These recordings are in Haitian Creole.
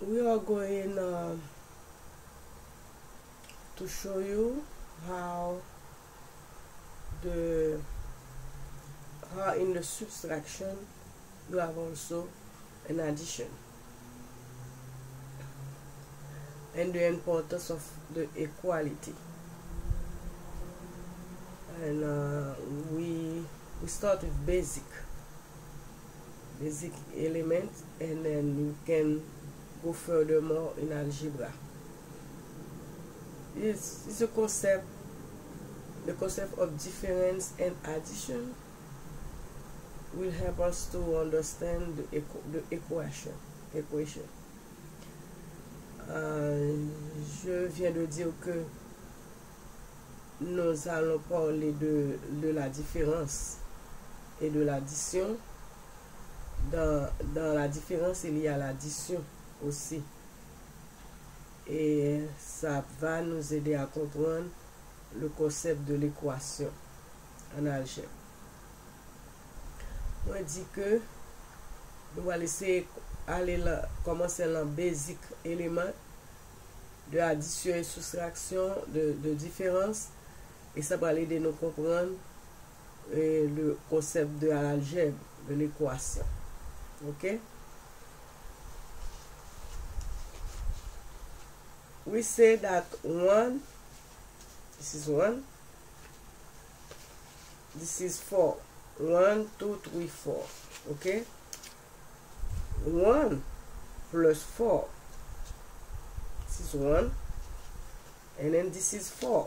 we are going to show you how in the subtraction you have also an addition, and the importance of the equality. And we start with basic elements, and then you can go furthermore in algebra. It's a concept, the concept of difference and addition will help us to understand the equation. Je viens de dire que nous allons parler de la différence et de l'addition. Dans la différence, il y a l'addition aussi. Et ça va nous aider à comprendre le concept de l'équation en algèbre. On dit que nous allons essayer commencer dans basic élément de addition et soustraction, de différence, et ça va aider nous comprendre le concept de l'algèbre, de l'équation. Okay? We say that 1, this is 1, this is 4. 1, 2, 3, 4. Okay? 1 plus 4. This is 1. And then this is 4.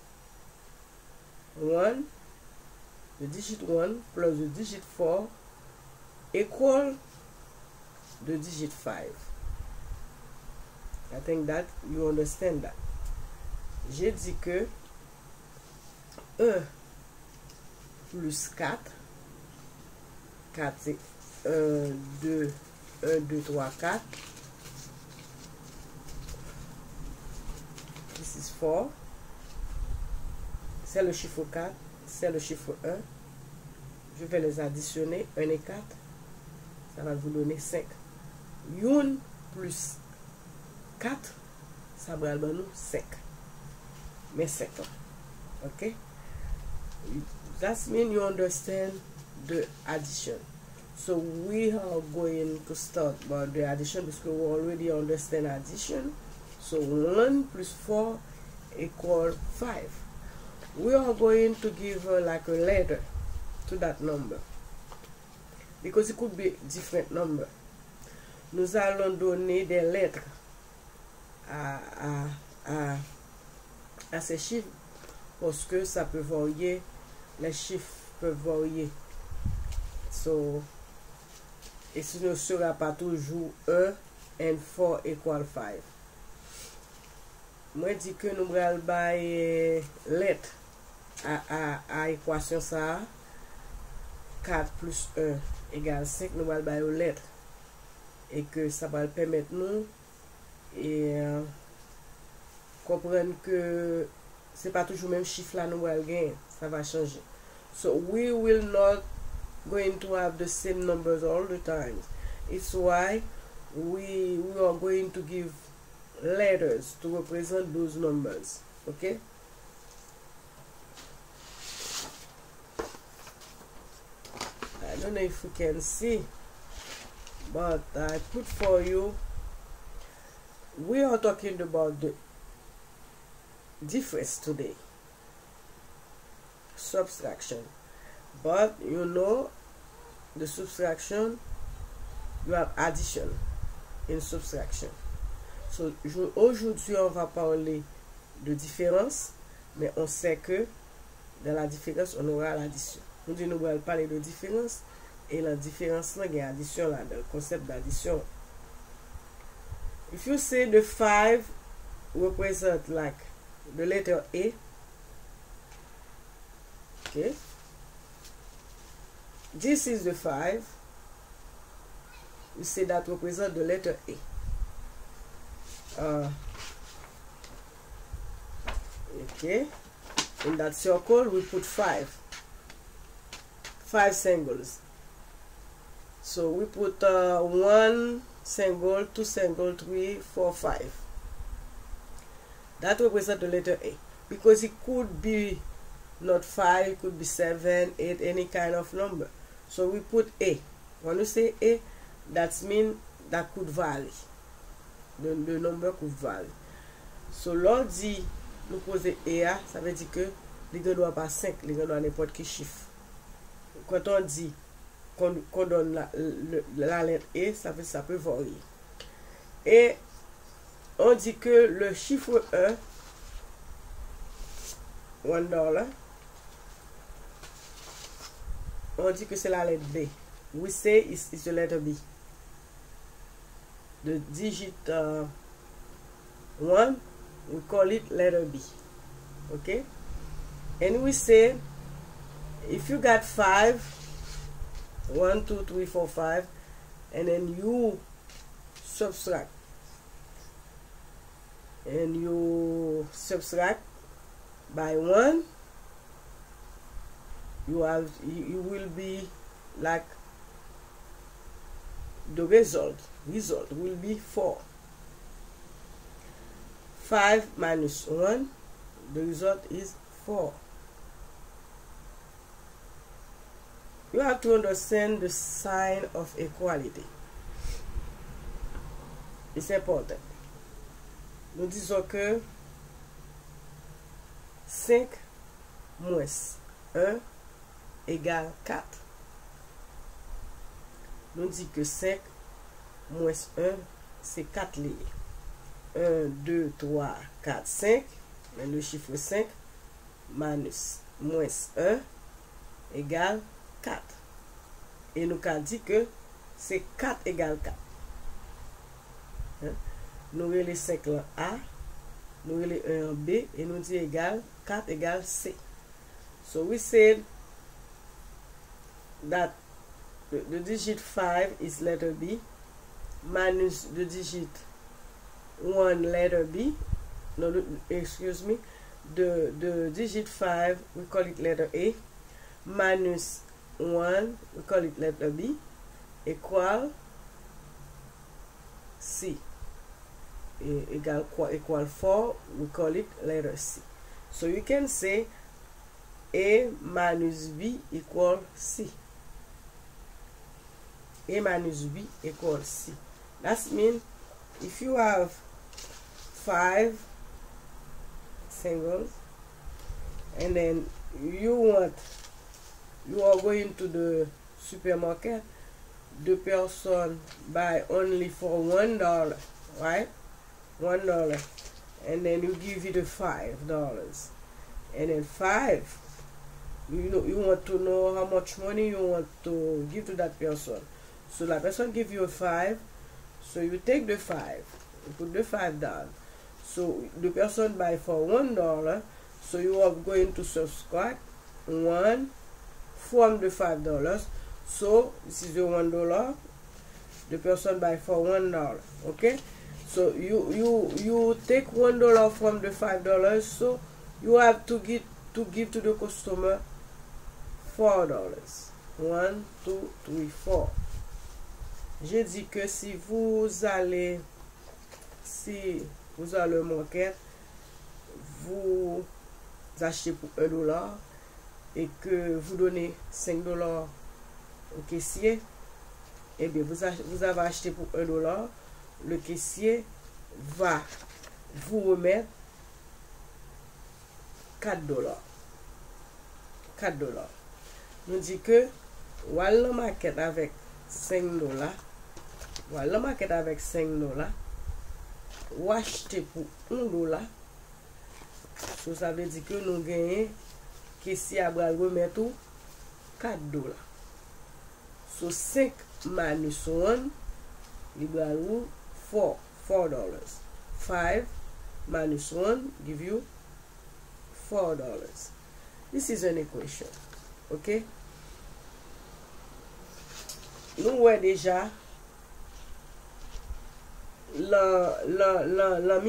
1, the digit 1 plus the digit 4 equal the digit 5. I think that you understand that. J'ai dit que 1 plus 4, 4 c'est 1, 2, 3, 4. This is 4. C'est le chiffre 4, c'est le chiffre 1. Je vais les additionner, 1 et 4. Ça va vous donner 5. 1 plus 4, ça va nous 5. Mais 5. Okay? That means you understand the addition. So we are going to start about the addition because we already understand addition. So 1 plus 4 equal 5. We are going to give like a letter to that number, because it could be different number. Nous allons donner des lettres à ces chiffres, parce que ça peut varier, les chiffres peuvent varier. So, et ce ne sera pas toujours 1 and 4 equal 5. Moi dis que nous allons bailler lettre à équation ça. 4 plus 1 égale 5, nous allons bailler lettre. Et que ça va permettre nous et comprendre que c'est pas toujours le même chiffre là nous allons gagner, ça va changer. So we will not going to have the same numbers all the time. It's why we are going to give letters to represent those numbers. Okay? I don't know if you can see, but I put for you, we are talking about the difference today, subtraction, but you know the subtraction, you have addition in subtraction. So aujourd'hui on va parler de différence, mais on sait que dans la différence on aura l'addition. Nous allons parler de différence, et la différence là, il y a addition là, dans le concept d'addition. If you say the 5 represent like the letter A, okay, this is the 5, you say that represent the letter A. Okay, in that circle we put 5 singles. So we put 1 single, 2 single, 3, 4, 5. That represents the letter A. Because it could be not 5, it could be 7, 8, any kind of number. So we put A. When we say A, that means that could vary. The number could vary. So l'on dit, nous poser A, ça veut dire que les gens doivent pas 5, les gens doivent n'importe quel chiffre. Quand on dit qu'on donne la lettre E, ça peut varier. Et on dit que le chiffre 1, $1, on dit que c'est la lettre B. We say it's the letter B. The digit 1, we call it letter B. Okay? And we say, if you got 5, 1, 2, 3, 4, 5, and then you subtract. And you subtract by 1, you will be like the result will be 4. 5 minus 1, the result is 4. You have to understand the sign of equality. It's important. Nous disons que 5 moins 1 égale 4. Nous disons que 5 moins 1, c'est 4 lignes. 1, 2, 3, 4, 5. Mais le chiffre 5 minus moins 1 égale 4. Et nous avons dit que c'est 4 égale 4. Hein? Nous avons les 5 là A, nous avons les 1 en B, et nous disons égal 4 égale C. So we said that the digit 5 is letter B, minus the digit 1 letter B, no, excuse me, the digit 5, we call it letter A, minus 1, we call it letter B, equal C. Equal 4, we call it letter C. So you can say A minus B equal C. A minus B equals C. That means if you have 5 singles and then you are going to the supermarket, the person buy only for $1, right? $1, and then you give it $5, and then 5, you want to know how much money you want to give to that person. So that person give you 5, so you take the 5, you put the 5 down. So the person buy for $1, so you are going to subtract 1 from the $5. So this is the $1. The person buy for $1. Okay. So you take $1 from the $5. So you have to give to the customer $4. 1, 2, 3, 4. J'ai dit que si vous allez au market, vous achetez pour $1 et que vous donnez $5 au caissier, et bien vous avez acheté pour $1, le caissier va vous remettre $4. Nous dit que le market avec $5, le market avec $5, ou acheter pour $1, ça veut dire que nous gagnons caissier à remettre $4. So 5 minus 1 equal $4. $4. 5 minus 1 give you $4. This is an equation. Okay? Nous voyons déjà la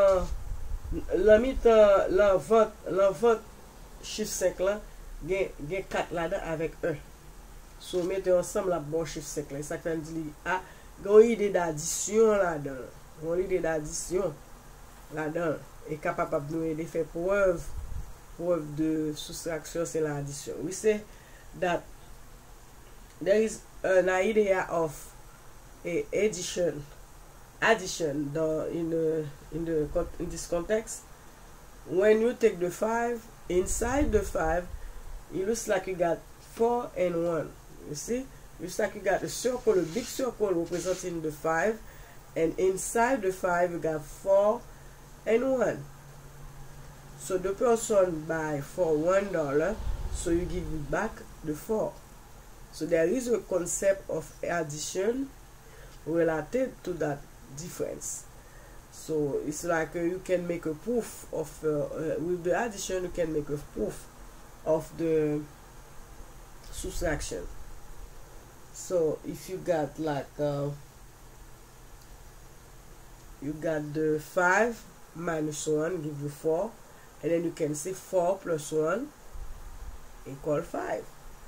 vente chiffre 5 là, il y a 4 là-dedans avec 1. So mettez ensemble la bon chiffre 5 là. Ça fait dire A, une idée d'addition là-dedans. Une idée d'addition là-dedans. Et capable de nous aider faire preuve de soustraction, c'est l'addition. We say that there is an idea of a addition in this context. When you take the 5, inside the 5, it looks like you got 4 and 1. You see? It looks like you got a circle, a big circle representing the 5, and inside the 5 you got 4 and 1. So the person buy for $1, so you give it back the 4. So there is a concept of addition related to that difference. So it's like you can make a proof of with the addition, you can make a proof of the subtraction. So if you got like you got the 5 minus 1 give you 4, and then you can say 4 plus 1 equal 5.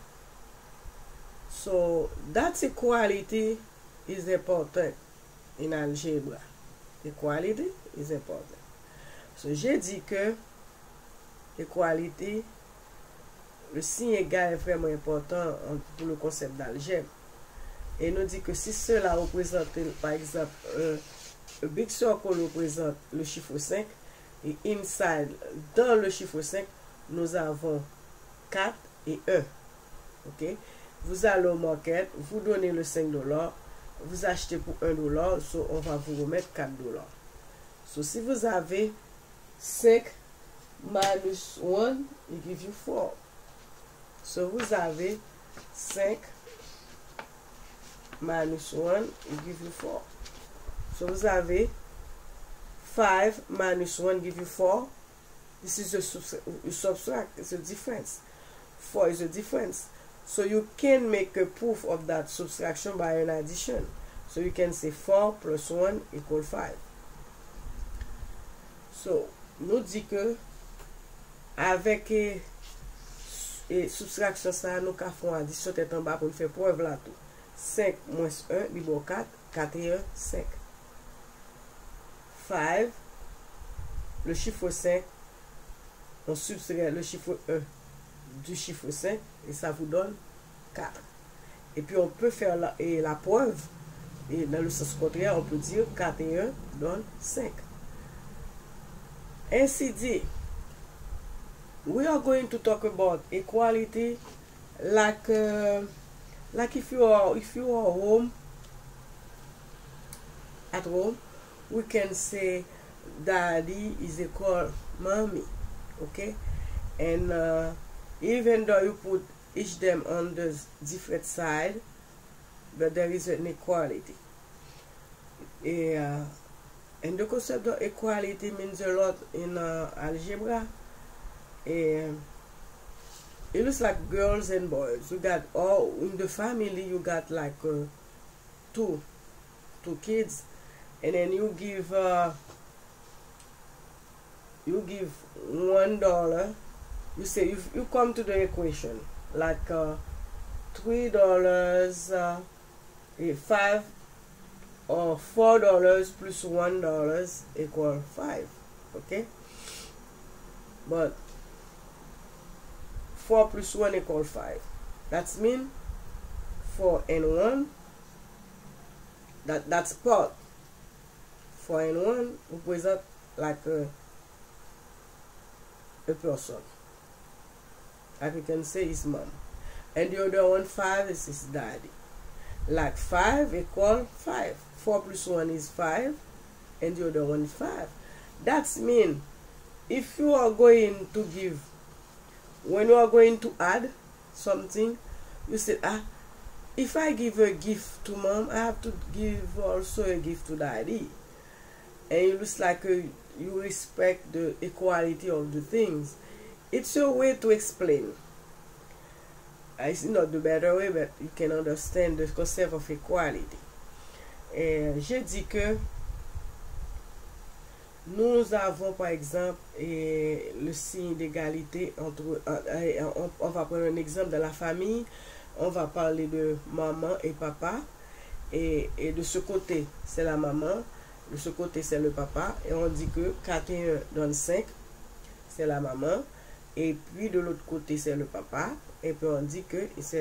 So that equality is important in algebra. Equality is important. So j'ai dit que equality, le signe égal est vraiment important pour le concept d'algèbre. Et nous dit que si cela représente, par exemple, un big circle représente le chiffre 5, et inside, dans le chiffre 5, nous avons 4 et 1. Ok? Vous allez au market, vous donnez le $5, vous achetez pour $1, so on va vous remettre $4. So si vous avez 5 minus 1, it gives you 4. So vous avez 5 minus 1, it gives you 4. So vous avez 5 minus 1 give you 4. This is a subtract, it's a difference. 4 is a difference. So you can make a proof of that subtraction by an addition. So you can say 4 plus 1 equal 5. So, nous dit que avec subtraction ça, nous avons addition tête en bas pour faire preuve là tout. 5 moins 1, libre 4, 4 et 1, 5. 5, le chiffre 5, on subtrait le chiffre 1 du chiffre 5 et ça vous donne 4. Et puis on peut faire la preuve, et dans le sens contraire, on peut dire 4 et 1 donne 5. Ainsi dit, we are going to talk about equality like if you are home, at home, we can say daddy is equal mommy, okay? And even though you put each them on the different side, but there is an equality. And the concept of equality means a lot in algebra. It looks like girls and boys. You got all in the family. You got like two kids, and then you give $1. You say if you come to the equation like $3, 5 or $4 plus $1 equal 5. Okay, but 4 plus 1 equal 5. That means 4 and 1. That's part. 4 and 1 represent like a person. Like we can say his mom. And the other one 5 is his daddy. Like 5 equal 5. 4 plus 1 is 5. And the other one is 5. That means if you are going to give, when you are going to add something, you say, if I give a gift to mom, I have to give also a gift to daddy. And it looks like you respect the equality of the things. It's a way to explain. It's not the better way, but you can understand the concept of equality. J'ai dit que nous avons par exemple le signe d'égalité entre. On va prendre un exemple de la famille. On va parler de maman et papa. Et de ce côté, c'est la maman. De ce côté, c'est le papa. Et on dit que 4 et 1 donne 5. C'est la maman. Et puis de l'autre côté, c'est le papa. Et puis on dit que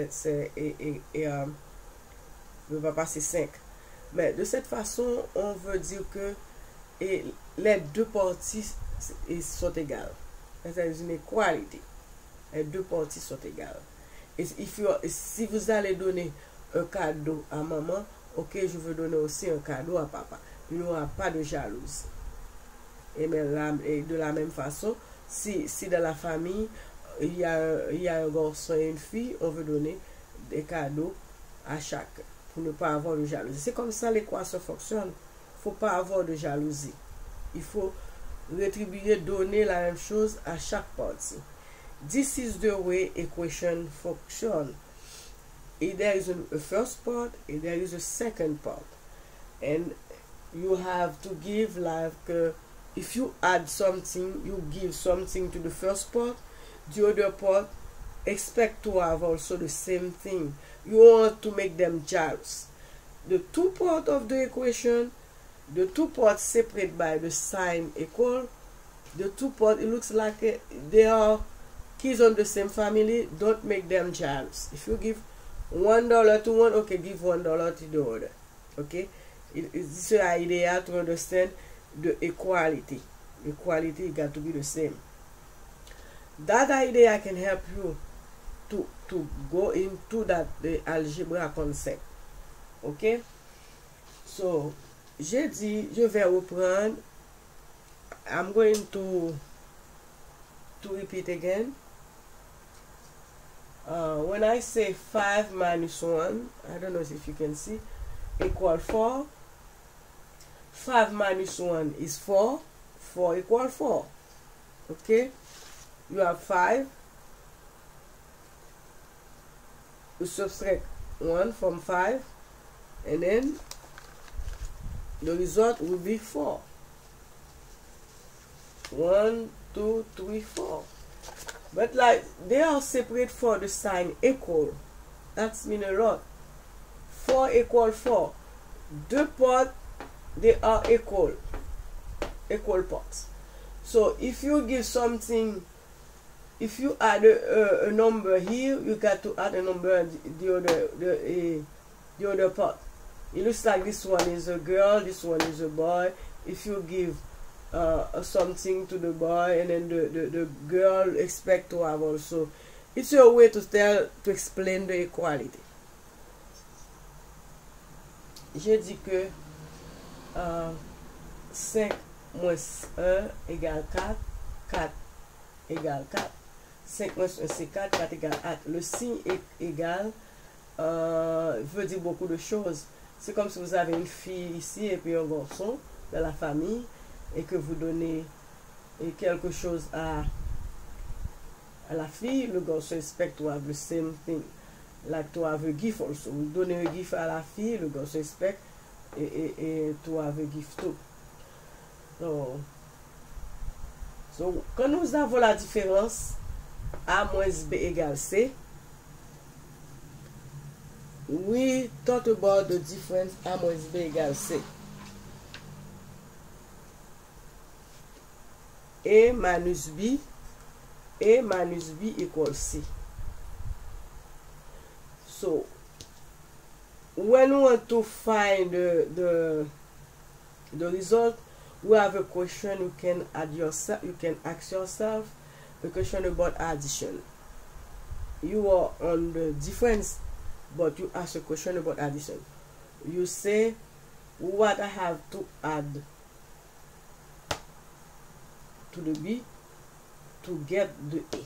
le papa, c'est 5. Mais de cette façon, on veut dire que les deux parties sont égales. C'est une égalité. Les deux parties sont égales. Et si vous allez donner un cadeau à maman, ok, je veux donner aussi un cadeau à papa. Il n'y aura pas de jalousie. Et de la même façon, si dans la famille, il y a un garçon et une fille, on veut donner des cadeaux à chacun pour ne pas avoir de jalousie. C'est comme ça l'équation fonctionne. Il ne faut pas avoir de jalousie. Il faut rétribuer, donner la même chose à chaque partie. This is the way equation function. There is a first part and there is a second part. And you have to give like, if you add something, you give something to the first part, the other part expect to have also the same thing. You want to make them jealous. The two parts of the equation, the two parts separated by the sign equal, the two parts, it looks like they are kids on the same family, don't make them jealous. If you give $1 to one, okay, give $1 to the other. Okay? It's an idea to understand the equality. Equality got to be the same. That idea can help you to go into the algebra concept. Ok? So, j'ai dit, je vais reprendre. I'm going to repeat again. When I say 5 minus 1, I don't know if you can see, equal 4. 5 minus 1 is 4. 4 equal 4. Okay? You have 5. You subtract 1 from 5. And then the result will be 4. 1, 2, 3, 4. But like they are separate for the sign equal. That's mean a lot. 4 equal 4. Deux parts, they are equal. Equal parts. So if you give something, if you add a number here, you got to add a number the other part. It looks like this one is a girl, this one is a boy. If you give something to the boy and then the girl expect to have also, it's your way to explain the equality. J'ai dit que 5 moins 1 égale 4, 4 égale 4. 5 moins 1 c'est 4, 4 égale 4. Le signe égal veut dire beaucoup de choses. C'est comme si vous avez une fille ici et puis un garçon dans la famille et que vous donnez quelque chose à la fille, le garçon expect to have the same thing. Like to have a gift also. Vous donnez un gift à la fille, le garçon expect et to have a gift too. So, quand nous avons la différence A moins B égale C, we talk about the difference A moins B égale C. A minus B equals C. So, when we want to find the result, we have a question you can ask yourself, a question about addition. You are on the difference, but you ask a question about addition. You say, what I have to add to the B to get the A.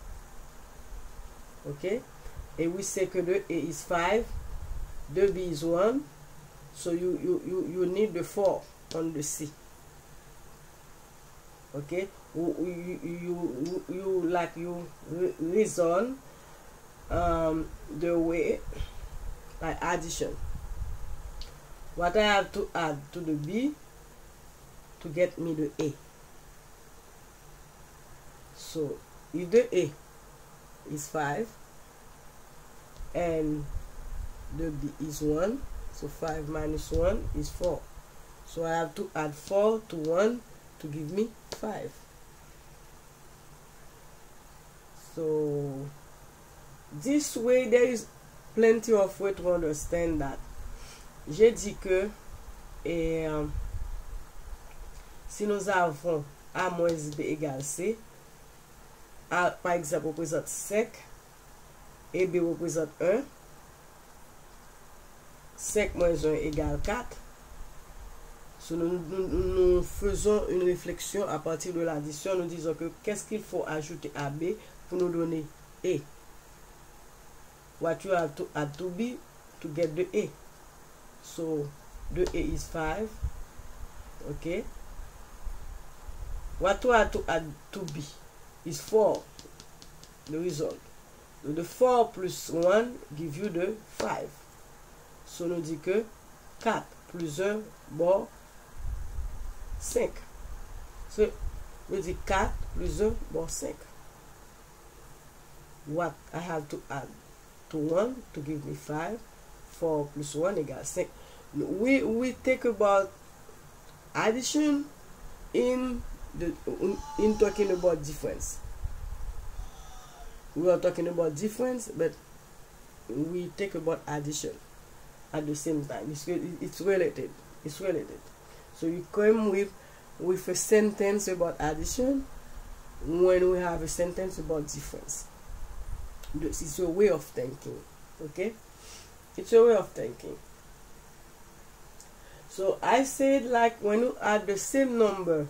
Okay? And we say que the A is 5, the B is 1, so you need the 4 on the C. Okay? You reason the way by addition. What I have to add to the B to get me the A. So if the A is 5 and the B is 1, So 5 minus 1 is 4. So I have to add 4 to 1 to give me 5. So this way there is plenty of way to understand that. J'ai dit que si nous avons A moins B égale C, A par exemple représente 5 et B représente 1, 5 moins 1 égale 4. So, nous faisons une réflexion à partir de l'addition. Nous disons que qu'est-ce qu'il faut ajouter à B pour nous donner A. What you have to add to B to get the A. So the A is 5. Okay. What you have to add to B is 4. The result. So the 4 plus 1 give you the 5. So nous dit que 4 plus 1 bon 5. So nous dit 4 plus 1 bon 5. What I have to add to 1 to give me 5. 4 plus 1 equals 5. We think about addition in talking about difference. We are talking about difference, but we think about addition at the same time. It's related. It's related. So you come with a sentence about addition when we have a sentence about difference. This is your way of thinking. Okay? It's your way of thinking. So I said, like, when you add the same number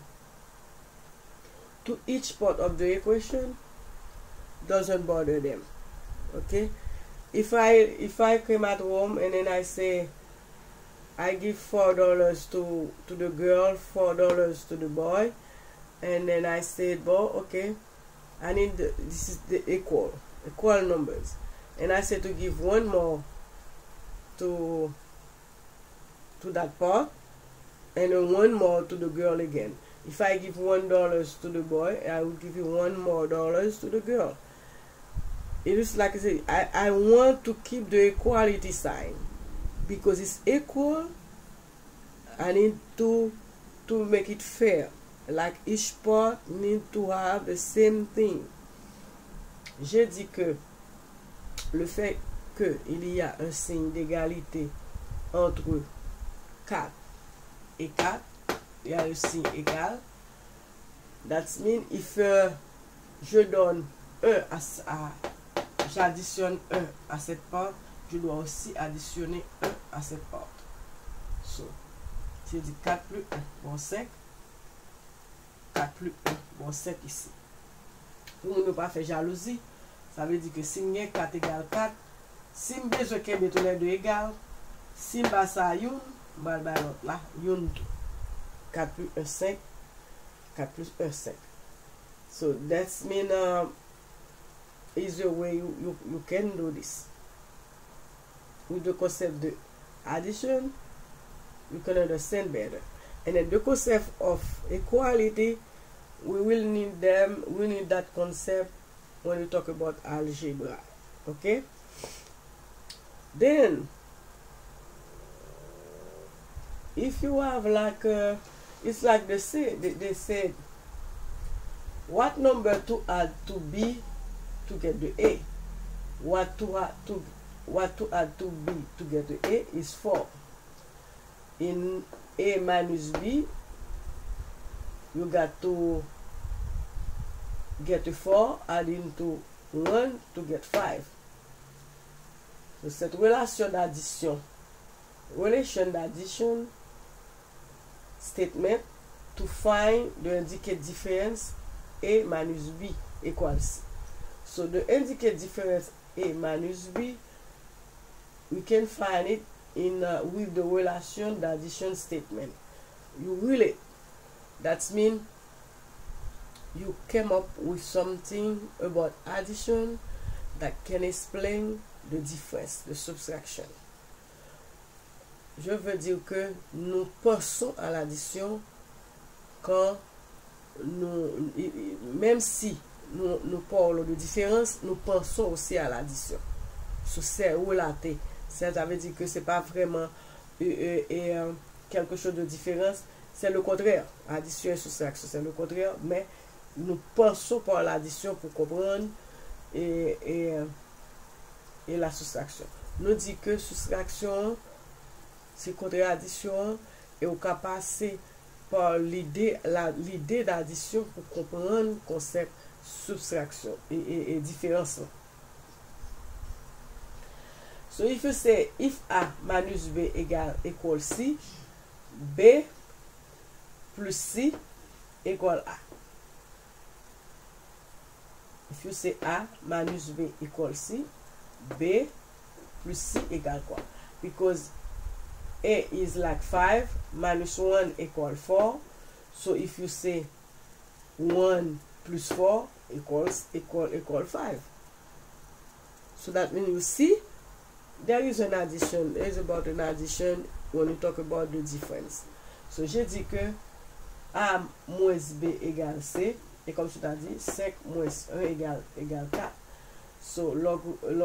to each part of the equation, doesn't bother them. Okay? If I come at home and then I say I give $4 to the girl, $4 to the boy, and then I said, well, okay, I need this is the equal numbers, and I said to give one more to that part, and then one more to the girl again. If I give $1 to the boy, I will give you $1 more to the girl. It is like I say, I want to keep the equality sign because it's equal. I need to make it fair. Like each part need to have the same thing. J'ai dit que le fait qu'il y a un signe d'égalité entre 4 et 4, il y a un signe égal. That means if je donne 1 j'additionne 1 à cette part, je dois aussi additionner 1 à cette part. So, j'ai dit 4 plus 1, bon 5. 4 plus 1, bon 5 ici. Pour ne pas faire jalousie, ça veut dire que si je 4 égale 4, si je besoin que tous les deux égales, si je passe à 1, je vais l'autre là, 1, 4 plus 1, 5. 4 plus 1, 5. So that's mean is the way you can do this. With the concept of addition, you can understand better. And then the concept of equality, we will need them. We need that concept when we talk about algebra. Okay. Then, if you have like it's like they said, what number to add to B to get the A? What to add to B to get the A is 4. In A minus B, you got to get a 4, add into 1 to get 5. So cette relation d'addition statement to find the indicate difference A minus B equals C. So the indicate difference A minus B, we can find it in with the relation d'addition statement. You relate. That means you came up with something about addition that can explain the difference, the subtraction. Je veux dire que nous pensons à l'addition quand nous, même si nous parlons de différence, nous pensons aussi à l'addition. So, c'est relaté. Ça veut dire que c'est pas vraiment quelque chose de différent, c'est le contraire. Addition et soustraction, c'est le contraire, mais nous pensons par l'addition pour comprendre et la soustraction. Nous dit que soustraction, c'est contraire addition, et on peut passer par l'idée d'addition pour comprendre le concept soustraction et différence. So if you say if A minus B equal C, B plus C equal A. If you say A minus B equal C, B plus C equal quoi? Because A is like 5, minus 1 equal 4. So if you say 1 plus 4 equal 5. So that means you see there is an addition. There is about an addition when you talk about the difference. So j'ai dit que A moins B égale C. Et comme tu t'as dit, 5 moins 1 égale 4. So log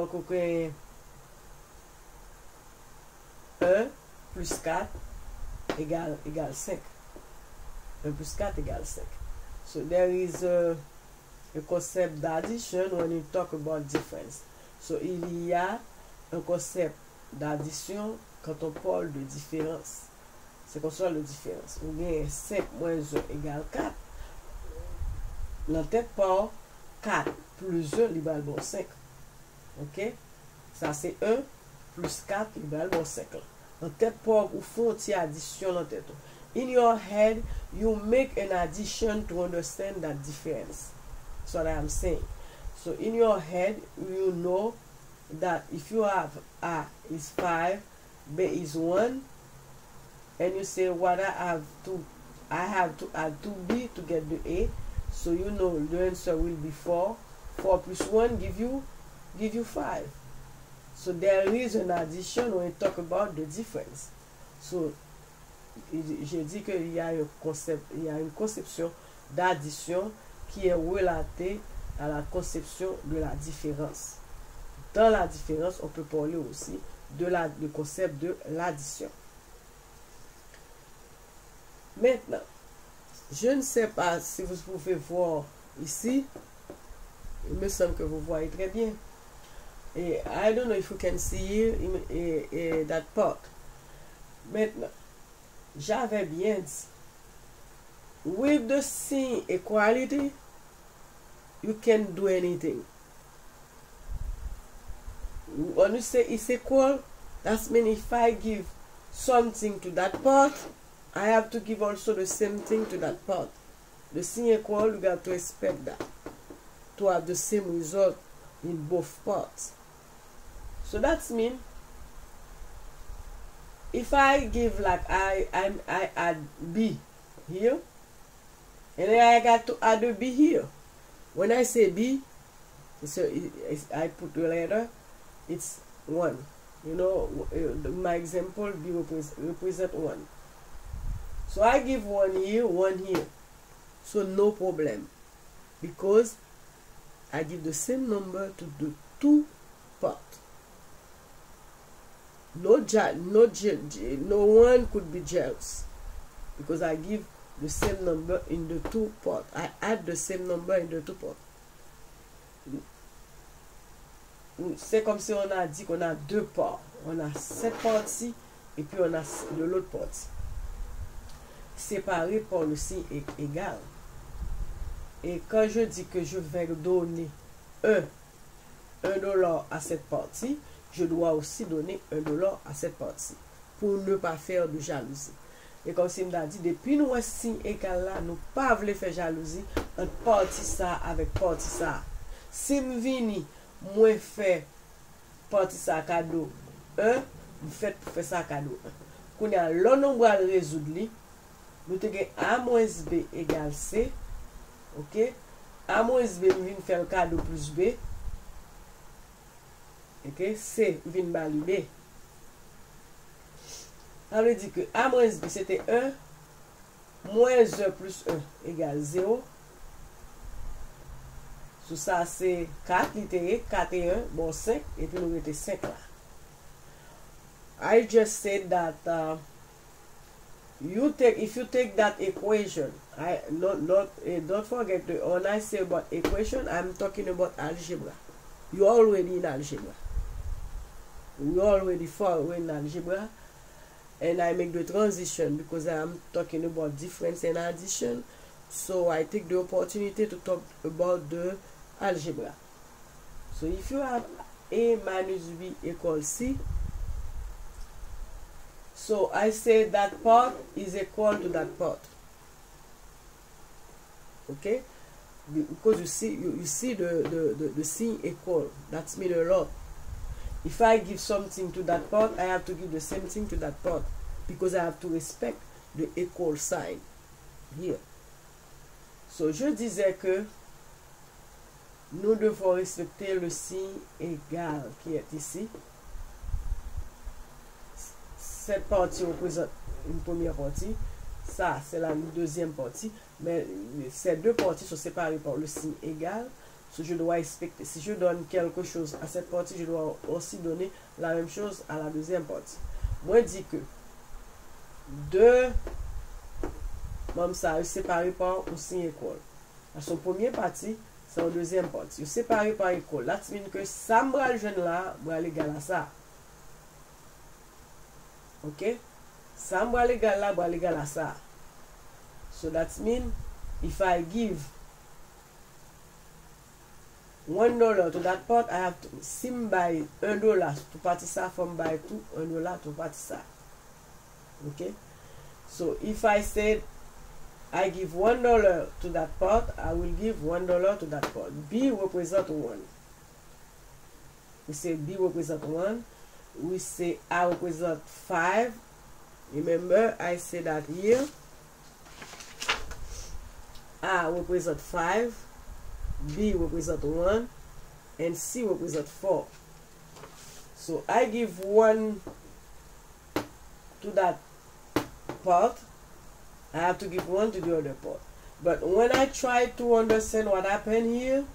1 plus 4 égale 5. 1 plus 4 égale 5. So there is a concept d'addition when you talk about difference. So il y a un concept d'addition quand on parle de différence. C'est qu'on soit la différence. On gagne 5 moins 1 égale 4. L'entête par 4 plus 1 égale bon 5. Ok? Ça c'est 1 plus 4 égale bon 5. L'entête par ou font addition l'entête. In your head, you make an addition to understand that difference. That's what I'm saying. So in your head, you know that if you have A is 5, B is 1, and you say what I have to add 2B to get the A, so you know the answer will be 4. 4 plus 1 give you 5. So there is an addition when you talk about the difference. So j'ai dit qu'il y a une conception d'addition qui est relatée à la conception de la différence. Dans la différence, on peut parler aussi du concept de l'addition. Maintenant, je ne sais pas si vous pouvez voir ici. Il me semble que vous voyez très bien. Et I don't know if you can see here that part. Maintenant, j'avais bien dit, with the sign equality, you can do anything. When you say it's equal, that means if I give something to that part, I have to give also the same thing to that part. The sign equal, you got to expect that to have the same result in both parts. So that means if I give like I add B here, and then I got to add a B here. When I say B, so I put the letter, it's 1. You know, my example, B represent 1. So I give 1 here, 1 here. So no problem. Because I give the same number to the two parts. No one could be jealous. Because I give the same number in the two parts. I add the same number in the two parts. C'est comme si on a dit qu'on a deux parts. On a cette partie et puis on a de l'autre partie. Séparés par le signe égal. Et quand je dis que je vais donner $1 à cette partie, je dois aussi donner $1 à cette partie. Pour ne pas faire de jalousie. Et comme si m'a dit, depuis nous un signe égal là, nous pas voulons faire jalousie entre partie ça avec partie ça. Si je viens, moi faire partie ça cadeau 1, vous faites pour faire ça cadeau 1. Quand il y a l'autre, on va résoudre, nous avons A moins B égale C. Ok? A moins B vient faire le cadeau plus B. Ok? C vient bali B. Ça veut dire que A moins B c'était 1. Moins 1 plus 1 égale 0. Sous ça c'est 4 littéré. 4 et 1. Bon 5. Et puis nous mettons 5 là. I just said that if you take that equation, don't forget when I say about equation, I'm talking about algebra. You're already in algebra. You're already far away in algebra, and I make the transition because I'm talking about difference and addition. So I take the opportunity to talk about the algebra. So if you have A minus B equals C, so I say that part is equal to that part. Okay? Because you see the C equal. That's mean a lot. If I give something to that part, I have to give the same thing to that part. Because I have to respect the equal sign here. So je disais que nous devons respecter le signe égal qui est ici. Cette partie représente une première partie. Ça, c'est la deuxième partie. Mais ces deux parties sont séparées par le signe égal. So, je dois respecter. Si je donne quelque chose à cette partie, je dois aussi donner la même chose à la deuxième partie. Moi, je dis que deux même ça, séparé par un signe équal. À son premier partie, c'est en deuxième partie. Séparé par équal. Là, ça veut dire que ça me jeune là, va égal à ça. Ok? Ça me égal là, va égal à ça. So that means if I give $1 to that part, I have to sim buy $1 to party ça, from buy to $1 to party ça. Okay? So if I said I give $1 to that part, I will give $1 to that part. B represent 1. We say B represent 1. We say I represent 5. Remember, I say that here. A represent 5. B represent 1. And C represent 4. So I give 1 to that part. I have to give 1 to the other part. But when I try to understand what happened here,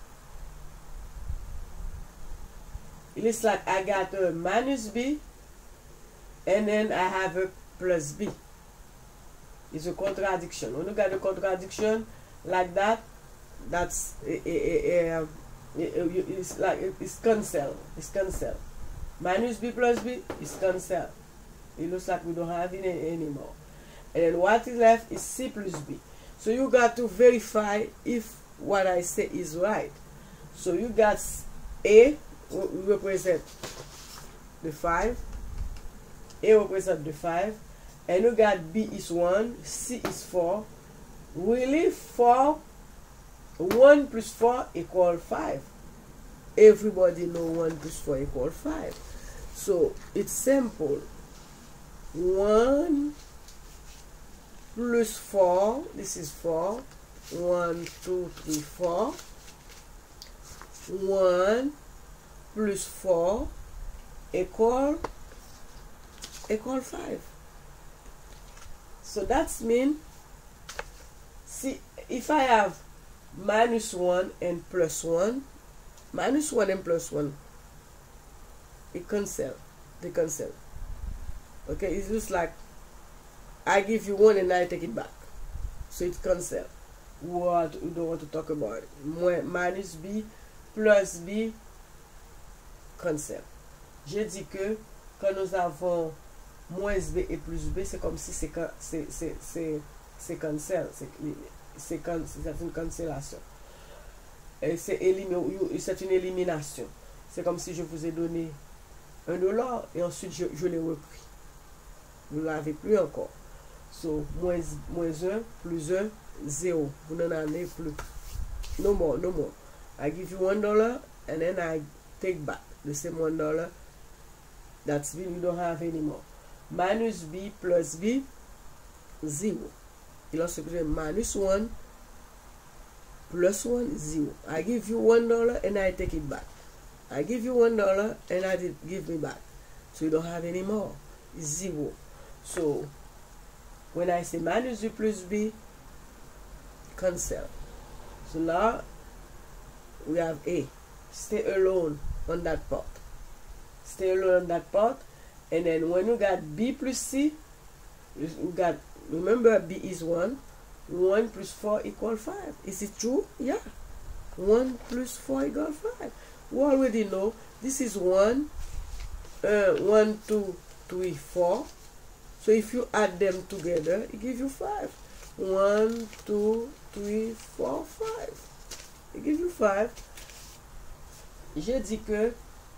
it looks like I got a minus B and then I have a plus B. It's a contradiction. When you got a contradiction like that, that's it's like it's cancelled. It's cancelled. Minus B plus B is cancelled. It looks like we don't have it anymore. And then what is left is C plus B. So you got to verify if what I say is right. So you got A represent the 5. A represent the 5. And you got B is 1. C is 4. Really 4. 1 plus 4 equal 5. Everybody know 1 plus 4 equal 5. So it's simple. 1 plus 4, this is 4, 1, 2, 3, 4, 1 plus 4 equal 5. So that's mean, see, if I have minus 1 and plus 1, minus 1 and plus 1, it cancel, they cancel. Okay, it's just like I give you 1 and I take it back. So it cancel. What we don't want to talk about it. Minus B plus B cancel. Je dis que quand nous avons moins B et plus B, c'est comme si c'est cancel. C'est une cancellation. C'est une élimination. C'est comme si je vous ai donné $1 et ensuite je l'ai repris. Vous ne l'avez plus encore. So, moins 1 plus 1, 0. Vous n'en avez plus. No more, no more. I give you $1 and then I take back the same $1. That's mean you don't have anymore. Minus B plus B, 0. Il also gives minus 1 plus 1, 0. I give you $1 and I take it back. I give you $1 and I give me back. So you don't have any more. It's 0. So when I say minus B plus B, cancel. So now we have A. Stay alone on that part. Stay alone on that part. And then when you got B plus C, you got, remember B is 1. 1 plus 4 equals 5. Is it true? Yeah. 1 plus 4 equals 5. We already know this is 1, 1, 2, 3, 4. So if you add them together, it gives you 5. 1, 2, 3, 4, 5. It gives you 5. J'ai dit que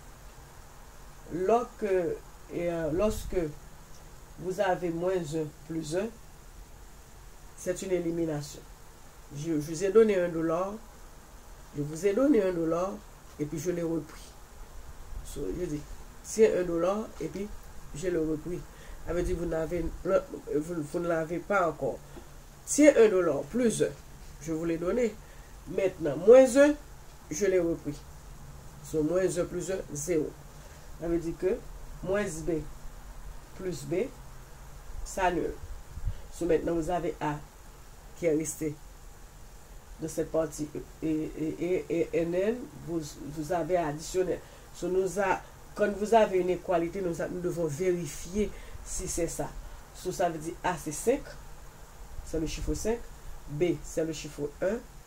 lorsque vous avez moins 1 plus 1, c'est une élimination. Je vous ai donné $1, je vous ai donné $1 et puis je l'ai repris. So, je dis, c'est $1 et puis je l'ai repris. Ça veut dire que vous ne l'avez pas encore. C'est $1 plus 1, je vous l'ai donné. Maintenant, moins 1, je l'ai repris. So, moins 1 plus 1, 0. Ça veut dire que moins B plus B s'annule. So, maintenant, vous avez A qui est resté de cette partie et NN, vous avez additionné. So, quand vous avez une égalité, nous devons vérifier si c'est ça. So, ça veut dire A c'est 5, c'est le chiffre 5, B c'est le chiffre 1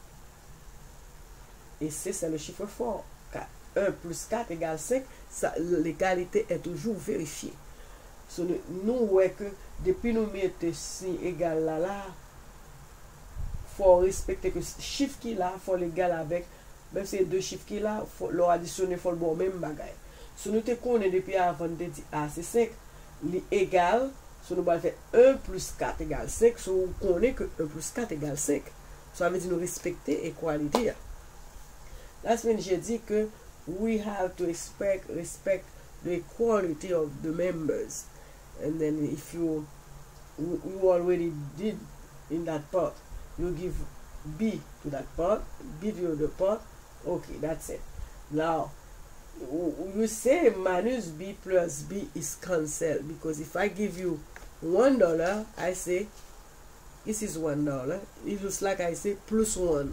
et C c'est le chiffre 4. 1 plus 4 égale 5, l'égalité est toujours vérifiée. So, nous voyons que depuis nous mettons signe égal là, faut respecter que chiffre qui là, faut l'égal avec, même si deux chiffres qui là, faut leur additionner, faut le bon même bagaille. Si nous te connaissons depuis avant de dire A c'est 5, l'égal, si nous allons faire 1 plus 4 égale 5, si nous connaissons que 1 plus 4 égale 5, ça veut dire nous respecter l'égalité. La semaine j'ai dit que we have to respect the equality of the members. And then if you already did in that part, you give B to that part, B to the other part. Okay, that's it. Now, you say minus B plus B is cancelled, because if I give you $1, I say this is $1. It looks like I say plus 1.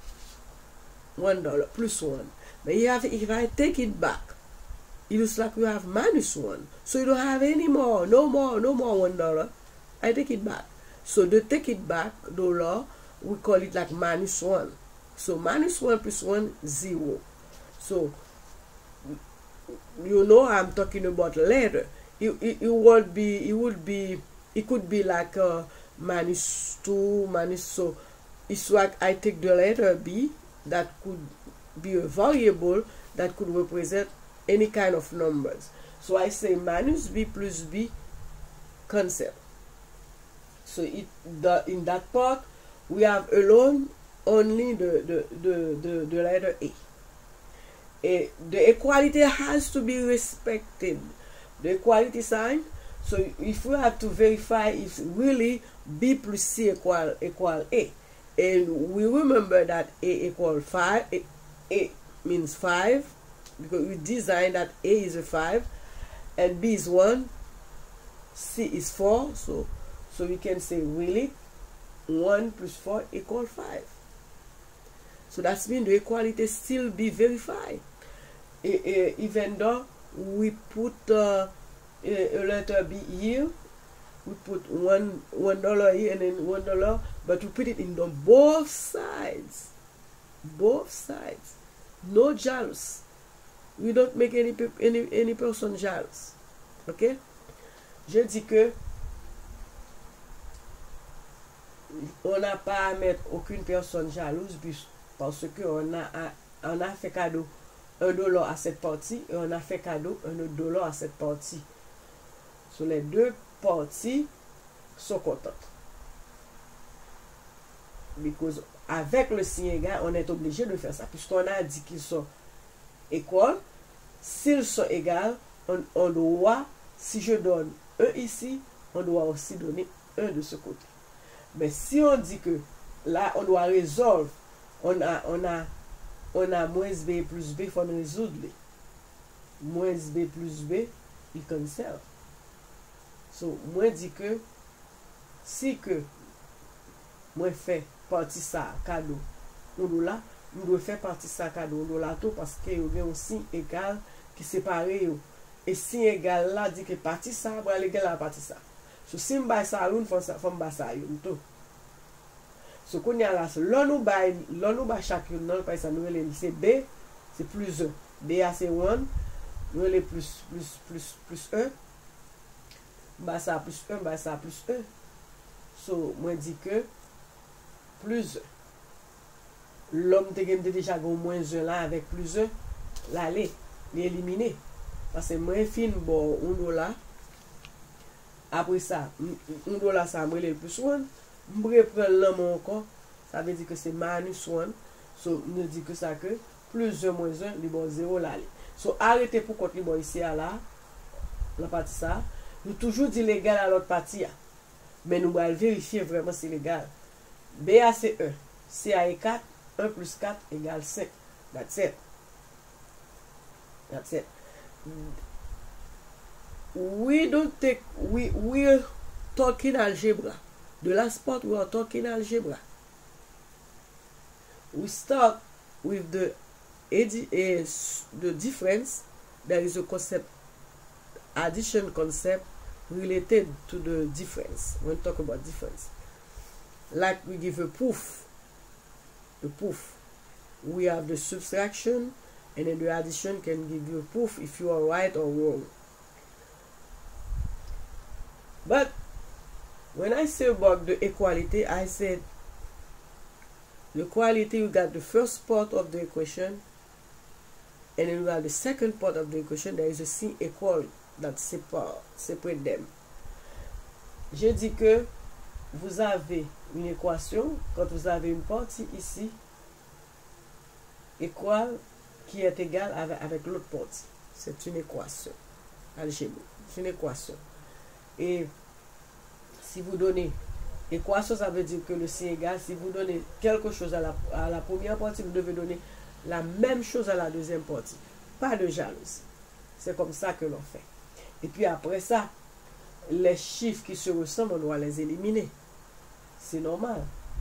$1 plus 1. But if I take it back, it looks like we have minus 1. So you don't have any more. No more $1. I take it back. So to take it back, dollar, we call it like minus 1. So minus 1 plus 1, 0. So you know I'm talking about letter. It could be like minus 2, minus, so it's like I take the letter B that could be a variable that could represent any kind of numbers. So I say minus B plus B cancel. So in that part we have alone only the letter A. The equality has to be respected. The equality sign. So if we have to verify if really B plus C equal A, and we remember that A equal 5. A means 5 because we designed that A is a 5 and B is 1, C is 4. So we can say really 1 plus 4 equals 5. So that means the equality still be verified. Even though we put a letter B here, we put $1 here and then $1, but we put it in the both sides. Both sides. No jealous. We don't make any person jealous. Ok? Je dis que on n'a pas à mettre aucune personne jalouse parce que on a fait cadeau $1 à cette partie et on a fait cadeau $1 à cette partie. So les deux parties sont contentes. Because avec le signe égal, on est obligé de faire ça. Puisqu'on a dit qu'ils sont égaux, s'ils sont égaux, on doit, si je donne 1 ici, on doit aussi donner 1 de ce côté. Mais si on dit que là, on doit résoudre, on a moins B plus B, il faut résoudre. Moins B plus B, il cancelle. So, moi dit que si que moi fait partie ça cadeau $1, nous devons faire partie ça cadeau $, tout parce que il y a un signe égal qui sépare Et si égal là, dit que partie ça, va égal à partie ça. So, si je ça une, faut me ça une tout. So, qu'on y a là, l'on nous bat chacune, non, par exemple, nous, c'est B, c'est plus 1. B, c'est 1, nous, les plus 1. Bah ça plus 1, bah ça plus 1. So, moi, dit que plus 1. L'homme te déjà au moins 1 là avec plus 1, là, l'éliminer. Parce que moi, fin, bon, $1. Après ça, $1, ça me le plus 1. Je prends l'homme encore. Ça veut dire que c'est minus 1. So, nous dit que ça que plus 1 moins 1, il bon 0 là. So, arrêtez pour compter bon ici à là. La partie ça. Nous toujours dit l'égal à l'autre partie. Mais nous allons vérifier vraiment si l'égal. BA c'est 1. CA est 4. 1 plus 4 égale 5. That's it. That's it. We're talking algebra. The last part we are talking algebra. We start with the difference. There is a concept, addition concept related to the difference. When we talk about difference, like we give a proof. The proof. We have the subtraction, and then the addition can give you a proof if you are right or wrong. But when I say about the equality, I said the equality, you got the first part of the equation, and then you got the second part of the equation. There is a C equal that separate them. Je dis que vous avez une équation, quand vous avez une partie ici, équal, qui est égale avec l'autre partie. C'est une équation algébrique. C'est une équation. Et si vous donnez équation, ça veut dire que le signe égal. Si vous donnez quelque chose à la première partie, vous devez donner la même chose à la deuxième partie. Pas de jalousie. C'est comme ça que l'on fait. Et puis après ça, les chiffres qui se ressemblent, on doit les éliminer. C'est normal.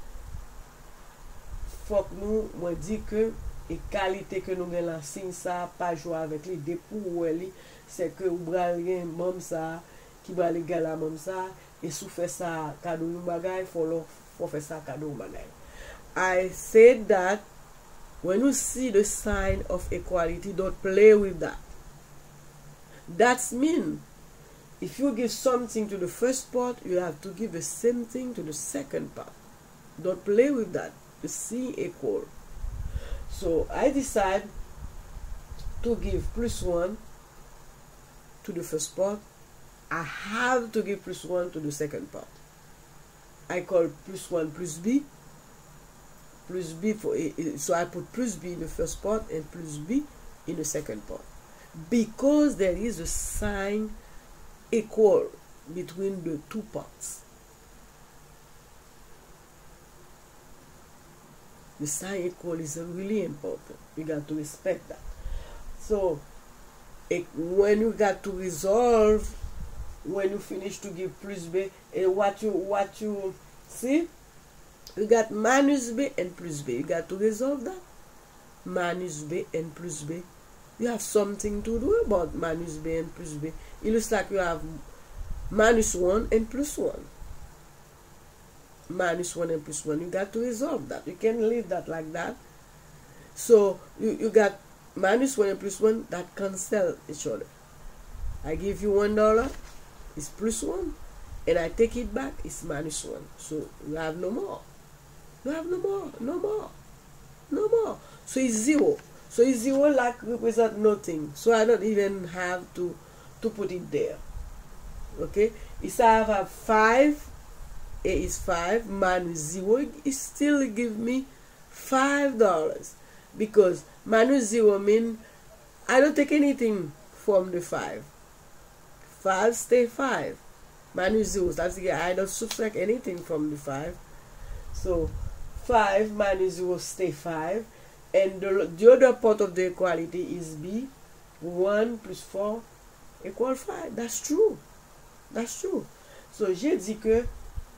Faut que nous, moi dit que et qualité que nous avons la signe ça, pas jouer avec les dépôts, c'est que vous avez même ça, qui va l'égal à même ça, et si vous faites ça cadeau ou bagay, faut faire ça cadeau ou bagay. I said that when you see the sign of equality, don't play with that. That means if you give something to the first part, you have to give the same thing to the second part. Don't play with that. The C equal. So I decide to give plus 1 to the first part. I have to give plus 1 to the second part. I call plus 1 plus B. Plus B so I put plus B in the first part and plus B in the second part. Because there is a sign equal between the two parts. The sign equal is really important. You got to respect that. So when you got to resolve, when you finish to give plus B, and what you see, you got minus B and plus B. You got to resolve that. Minus B and plus B. You have something to do about minus B and plus B. It looks like you have minus 1 and plus 1. Minus 1 and plus 1. You got to resolve that. You can't leave that like that. So you got minus 1 and plus 1 that cancel each other. I give you $1, it's plus 1, and I take it back, it's minus 1. So you have no more. You have no more. No more. No more. So it's 0. So it's 0 like represent nothing. So I don't even have to put it there. Okay? If I have 5, A is 5 minus 0, it still give me $5. Because minus 0 means I don't take anything from the 5. 5 stay 5. Minus 0, that's again, I don't subtract anything from the 5. So 5 minus 0 stay 5. And the other part of the equality is B. 1 plus 4 equal 5. That's true. That's true. So j'ai dit que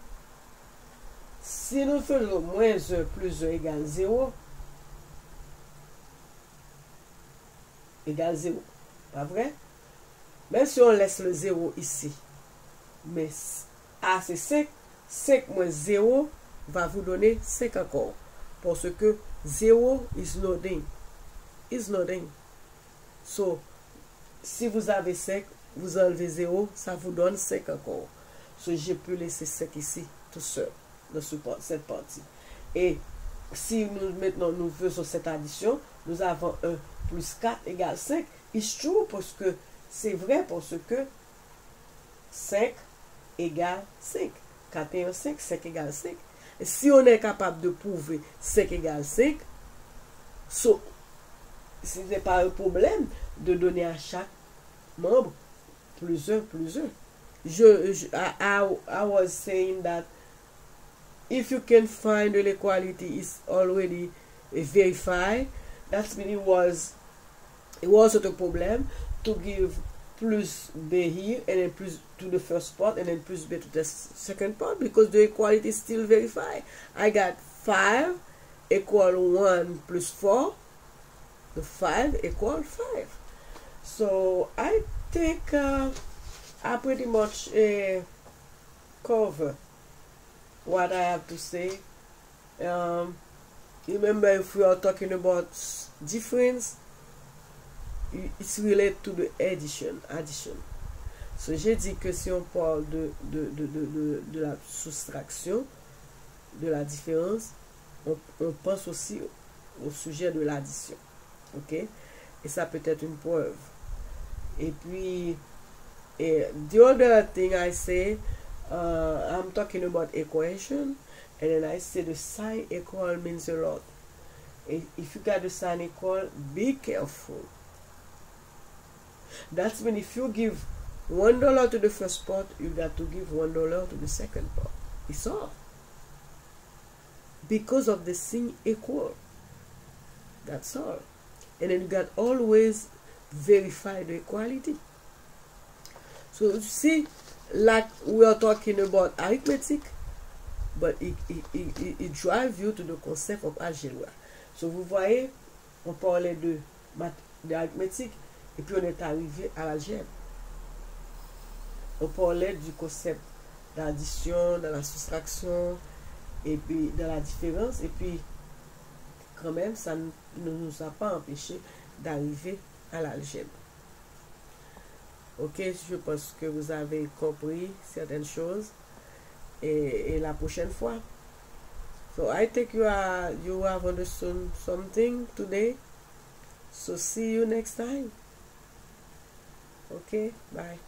si nous faisons moins 1 plus 1 égale 0, égale 0. Pas vrai? Même si on laisse le 0 ici, mais A c'est 5, 5 moins 0 va vous donner 5 encore. Parce que 0 is loading. Is loading. So, si vous avez 5, vous enlevez 0, ça vous donne 5 encore. So, je peux laisser 5 ici, tout seul, dans cette partie. Et si maintenant nous faisons cette addition, nous avons 1 plus 4 égale 5. It's true parce que c'est vrai parce que 5 égale 5. 4 et 1, 5, 5 égale 5. Et si on est capable de prouver 5 égale 5, so, ce n'est pas un problème de donner à chaque membre plus 1, plus 1. I was saying that if you can find the equality is already verified, that means it wasn't a problem to give plus B here and then plus to the first part and then plus B to the second part because the equality is still verified. I got 5 equal 1 plus 4. The 5 equal 5. So I think I pretty much cover what I have to say. Remember, if we are talking about difference, it's related to the addition. So j'ai dit que si on parle de la soustraction, de la différence, on pense aussi au sujet de l'addition. Ok? Et ça peut être une preuve. Et puis, the other thing I say, I'm talking about equation, and then I say the sign equal means a lot. If you got the sign equal, be careful. That's when if you give $1 to the first part, you got to give $1 to the second part. It's all. Because of the sign equal. That's all. And then you got always verify the equality. So you see, like we are talking about arithmetic, but it drives you to the concept of algebra. So vous voyez, on parlait de arithmétique et puis on est arrivé à l'algèbre. On parlait du concept d'addition, de la soustraction et puis de la différence et puis quand même ça ne nous a pas empêché d'arriver à l'algèbre. Ok, je pense que vous avez compris certaines choses et la prochaine fois. So I think you have understood something today. So see you next time. Okay, bye.